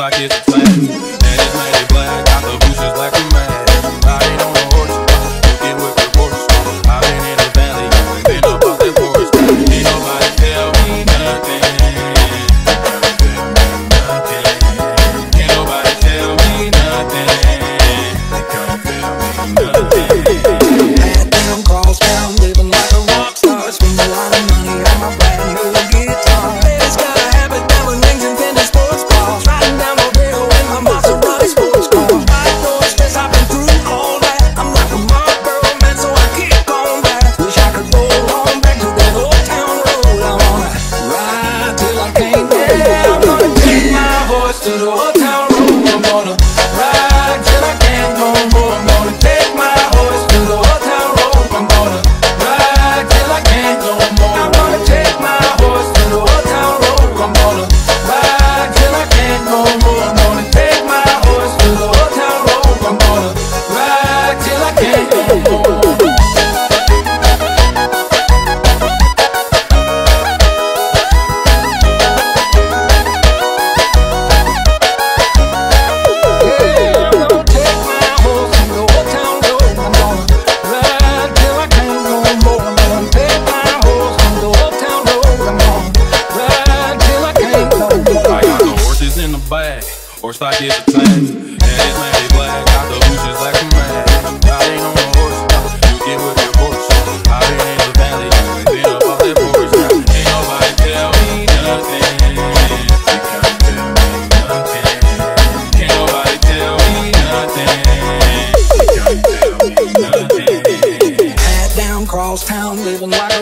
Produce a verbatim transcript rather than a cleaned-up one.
like it's a flash. And it's made it black, got the bushes like a match. Riding on a horse, you get with the horse. I've been in the valley, been up off that forest. Ain't nobody tell me nothing. Can't nobody tell me nothing. They can't tell me nothing. Head down, cross town, living like a rock star. Spend a lot of money on my brand new guitar. Baby's got a habit, diamond rings and vintage sports bras. Riding down the rail in my Maserati sports car. Ride no stress, I've been through all that. I'm like a Marlboro man, so I kick on back. Wish I could roll on back to that old town road. I wanna ride till I can't go. Yeah, I'm gonna take my horse to the old town road. I'm gonna ride till I can't no more. I'm gonna take my horse to the old town road. I'm gonna ride till I can't no more. I'm gonna take my horse to the old town road. I'm gonna ride till I can't no more. I'm gonna take my horse to the old town road. I'm gonna ride till I can't no more. Horse like it's a flash, and it's made it black. Got the bushes like a match. Riding on a horse, you get with your horse. I've been in the valley, been up off that forest. Ain't nobody tell me nothing. They can't tell me nothing. Can't nobody tell me nothing. They can't tell me nothing. Head down, cross town, living like